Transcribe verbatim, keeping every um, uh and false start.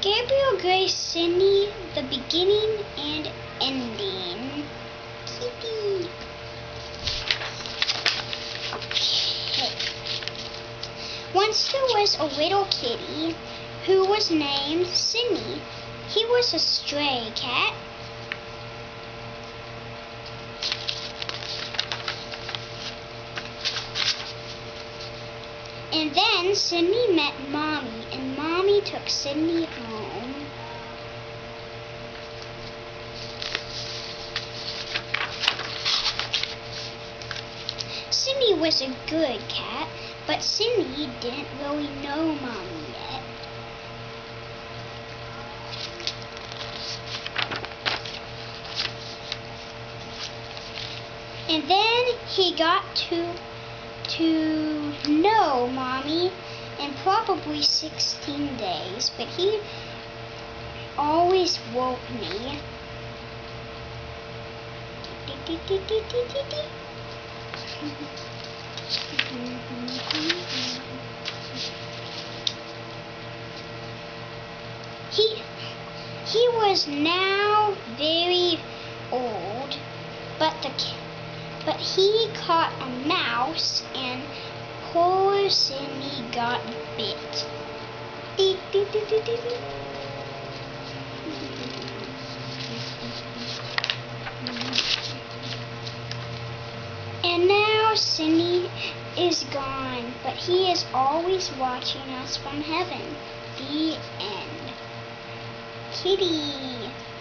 Gabriel graced Cindy the beginning and ending. Kitty. Okay. Once there was a little kitty who was named Cindy. He was a stray cat. And then Cindy met Mommy, and Mommy took Cindy home. Cindy was a good cat, but Cindy didn't really know Mommy yet. And then he got to to know Mommy in probably sixteen days, but he always woke me. He he was now very old, but the But he caught a mouse, and poor Cindy got bit. And now Cindy is gone, but he is always watching us from heaven. The end. Kitty.